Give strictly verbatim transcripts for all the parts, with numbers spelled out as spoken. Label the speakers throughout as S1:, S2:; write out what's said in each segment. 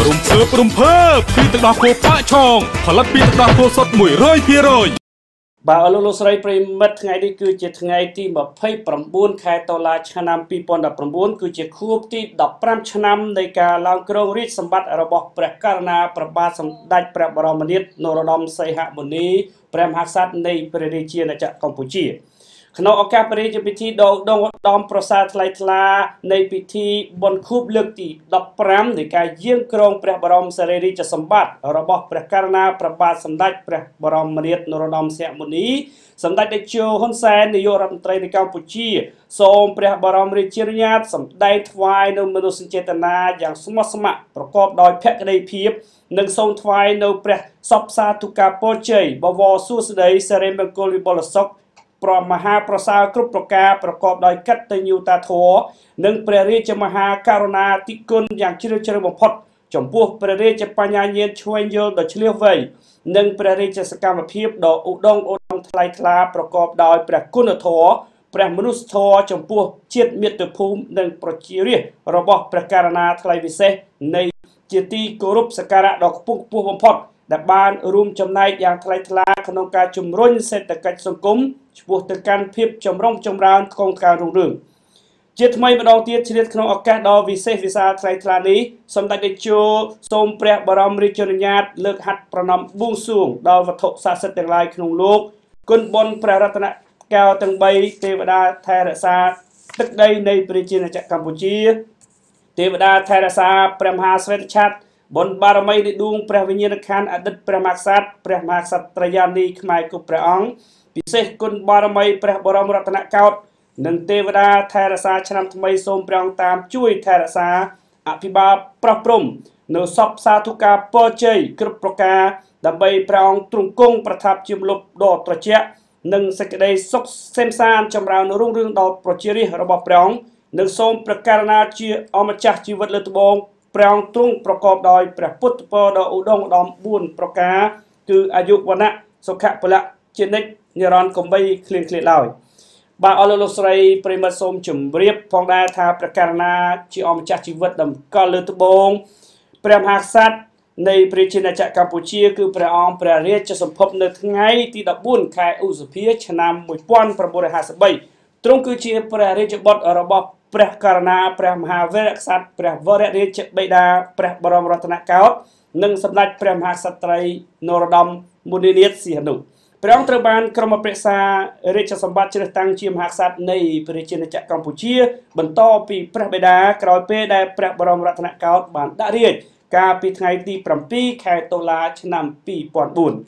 S1: ព្រំភើបព្រំភើបពីទឹកដោះគោប៉ាក់ឆងផលិតពីទឹកដោះគោសុទ្ធ មួយរយភាគរយ បាទអរលោកលោកស្រីប្រិមិត្តថ្ងៃនេះគឺជាថ្ងៃទី ម្ភៃប្រាំបួន ខែតុលាឆ្នាំ ពីរពាន់ដប់ប្រាំបួន គឺជាខួបទី ដប់ប្រាំ ឆ្នាំនៃការឡើងគ្រងរាជ្យសម្បត្តិរបស់ព្រះករុណាព្រះបាទសម្ដេចព្រះបរមនាថនរោត្តមសីហមុនីព្រះមហាក្សត្រនៃព្រះរាជាណាចក្រកម្ពុជាក្នុងឱកាសព្រះរាជពិធីដងដងដំប្រសាថ្លៃថ្លានៃពិធីបុណ្យខួបលើកទី ដប់ប្រាំ នៃការយាងគ្រងព្រះបរមសារីរាជសម្បត្តិរបស់ព្រះករុណាព្រះបាទសម្ដេចព្រះបរមនាថនរោត្តមសីហមុនីសម្ដេចតេជោហ៊ុនសែននាយករដ្ឋមន្ត្រីនៃកម្ពុជាសូមព្រះបរមរាជានុញ្ញាតសម្ដែងថ្វាយនៅមនោសញ្ចេតនាយ៉ាងស្មោះស្ម័គ្រប្រកបដោយភក្ដីភាពនិងសូមថ្វាយនៅព្រះសពសាធុការពរជ័យបវរសួស្ដីសិរីមង្គលវិបុលសុខប្រមហាប្រសើរគ្រប់ប្រការប្រកបដោយកតញ្ញូតាធម៌និងព្រះរាជមហាករុណាធិគុណយ៉ាងជ្រាលជ្រៅបំផុតចំពោះព្រះរាជបញ្ញាញាណឆ្វេងយល់ដ៏ឆ្លៀសវៃនិងព្រះរាជសកម្មភាពដ៏ឧត្តមឧត្តមថ្លៃថ្លាប្រកបដោយព្រះគុណធម៌ព្រះមនុស្សធម៌ចំពោះជាតិមាតុភូមិនិងប្រជារាស្ត្ររបស់ព្រះករុណាថ្លៃវិសេសនៃជាទីគោរពសក្ការៈដ៏ខ្ពង់ខ្ពស់បំផុតដែលបានរួមចំណែកយ៉ាងថ្លៃថ្លាក្នុងការជំរុញសេដ្ឋកិច្ចសង្គមឆ្ពោះទៅកាន់ភាពចម្រុងចម្រើនក្នុងការរុងរឿងជាថ្មីម្ដងទៀតជ្រាបក្នុងឱកាសដ៏វិសេសវិសាលថ្លៃថ្លានេះសម្ដេចតេជោសូមព្រះបរមរាជានុញ្ញាតលើកហាត់ប្រណម្យបួងសួងដល់វត្ថុស័ក្តិសិទ្ធិទាំងឡាយក្នុងលោកគុណបុណ្យព្រះរតនកែវទាំងបីទេវតាថែរក្សាទឹកដីនៃព្រះរាជាណាចក្រកម្ពុជាទេវតាថែរក្សាព្រះមហាស្វេតឆ័ត្របុណ្យបារមីនៃដួងព្រះវិញ្ញាណក្ខន្ធអតីតព្រះមហាក្សត្រព្រះមហាក្សត្រយានីខ្មែរគ្រប់ព្រះអង្គពិសេសគុណបារមីព្រះបរមរតនកោដ្ឋនិងទេវតាថែរក្សាឆ្នាំថ្មីសូមព្រះអង្គតាមជួយថែរក្សាអភិបាលប្រោះព្រំនៅសពសាធុការពរជ័យគ្រប់ប្រការដើម្បីព្រះអង្គទ្រង់គង់ប្រថាប់ជាម្លប់ដ៏ត្រជាក់និងសេចក្តីសុខសេមសានចម្រើនរុងរឿងដល់ប្រជារាស្ត្ររបស់ព្រះអង្គនិងសូមព្រះករុណាជាអម្ចាស់ជីវិតលើត្បូងព្រះអង្គទ្រង់ប្រកបដោយព្រះពុទ្ធពរដ៏ឧត្តមឧត្តមបួនប្រការគឺអាយុវណ្ណៈសុខៈពលៈជានិច្ចនិរន្តរ៍កំបីឃ្លៀងឃ្លាតឡើយបាទអរលោកលោកស្រីប្រិមត្តសូមជម្រាបផងដែរថាព្រះករុណាជាអម្ចាស់ជីវិតតម្កល់លើត្បូងព្រះមហាក្សត្រនៃព្រះរាជាណាចក្រកម្ពុជាគឺព្រះអង្គព្រះរាជសម្ភពនៅថ្ងៃទី ដប់បួន ខែឧសភាឆ្នាំមួយពាន់ប្រាំបួនរយហាសិបបីទ្រង់គឺជាព្រះរាជបុត្ររបស់ព្រះករុណាព្រះមហាវីរក្សត្រព្រះវររាជបិតាព្រះបរមរតនកោដ្ឋនិងសម្ដេចព្រះមហាក្សត្រីនរោត្តមមុនីនាថសីហនុព្រះអង្គត្រូវបានក្រុមអភិរក្សរាជសម្បត្តិជ្រើសតាំងជាមហាក្សត្រនៃព្រះរាជាណាចក្រកម្ពុជាបន្តពីព្រះបិតាក្រោយពេលដែលព្រះបរមរតនកោដ្ឋបានដាក់រាជ្យកាលពីថ្ងៃទីប្រាំពីរ ខែតុលាឆ្នាំពីរពាន់បួន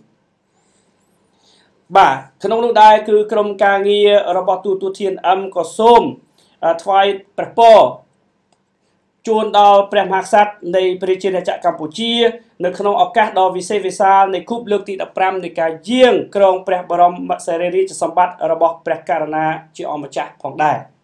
S1: បាទក្នុងនោះដែរគឺក្រុមការងាររបស់ទូតទូធានអឹមក៏សូមថ្វាយព្រះពរជូនដល់ព្រះមហាក្សត្រនៃព្រះរាជាណាចក្រកម្ពុជានៅក្នុងឱកាសដ៏វិសេសវិសាលនៃខួបលើកទី ដប់ប្រាំ នៃការយាងគ្រងព្រះបរមសារីរាជសម្បត្តិរបស់ព្រះករុណាជាអម្ចាស់ផងដែរ